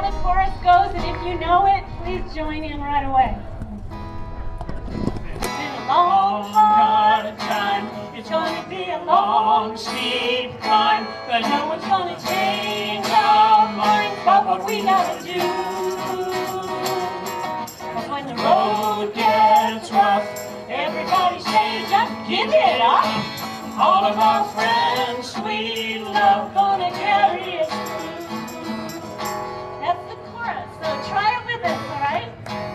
how the chorus goes, and if you know it, please join in right away. It's been a long, hard time. It's gonna be a long, steep climb, but no one's gonna change our minds about what we gotta do. Cause when the road gets rough, everybody say just give it up. All of our friends, sweet love, gonna carry us through. That's the chorus, so try it with us, alright?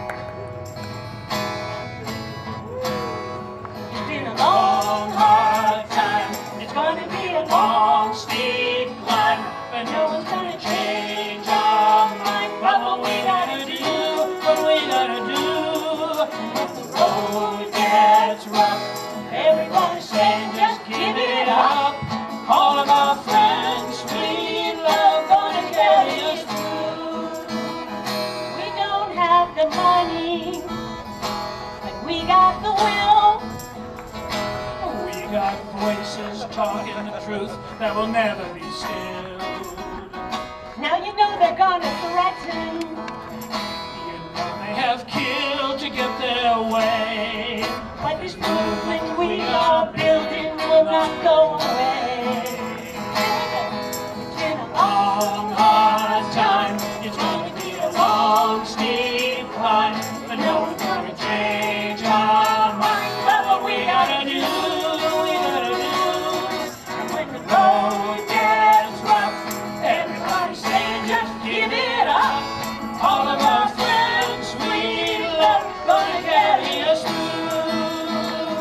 It's been a long, hard time. It's gonna be a long, steep climb, but no one's gonna change our mind about what we gotta do, what we gotta do. When the road gets rough, everybody's saying just give it up. All of our friends, sweet love, gonna carry us through. We don't have the money, but we got the will. We got voices talking the truth that will never be stilled. Now you know they're gonna threaten. You know they have killed to get their way. But this movement we are building will not go away. It's been a long, hard time. It's gonna be a long, steep climb, but no one's gonna change our mind about what we gotta do, what we gotta do. And when the road gets rough, everybody's saying just give it up. All of our friends, sweet love, gonna carry us through.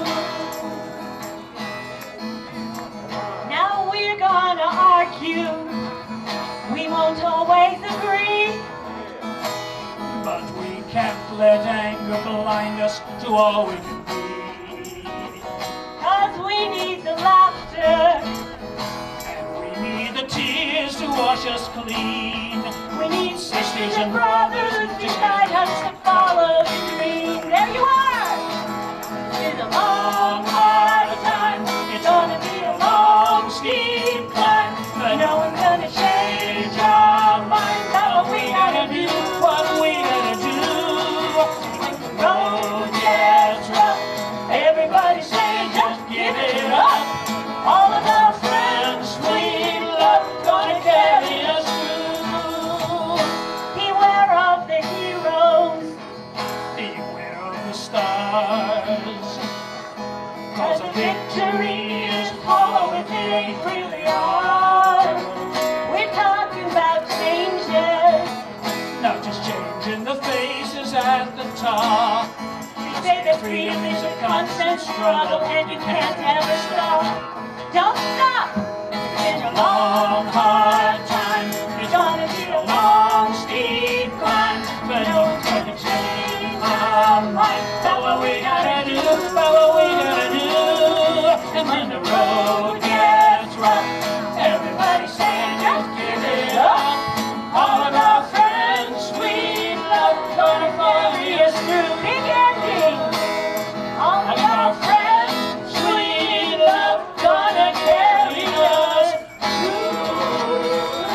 Now we're gonna argue, we won't always agree, but we can't let anger blind us to all we can be. Cause we need the laughter, and we need the tears to wash us clean. We need sisters and brothers to guide us to follow the dream. There you are! It's been a long, hard time. It's gonna be a long, steep climb, but no one's gonna change our mind about what we gotta do, what we gotta do. When the road gets rough, everybody say just give it up. All of our friends, sweet love, gonna carry us through. Beware of the heroes, beware of the stars. Cause the victory is hollow if it ain't really ours. We're talking about changes, not just changing the faces at the top. You say that freedom is a constant struggle and you can't ever stop. Don't stop! It's been a long, hard time. It's gonna be a long, steep climb, but no one's gonna change our mind about what we gotta do, about what we gotta do. And when the road gets rough, everybody's saying just give it up. All of our friends, sweet love, gonna carry us through. Big ending! All of our friends, sweet love, gonna carry us through.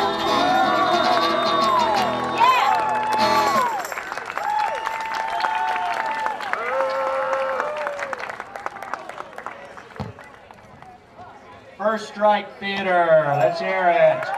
Yeah! First Strike Theater, let's hear it.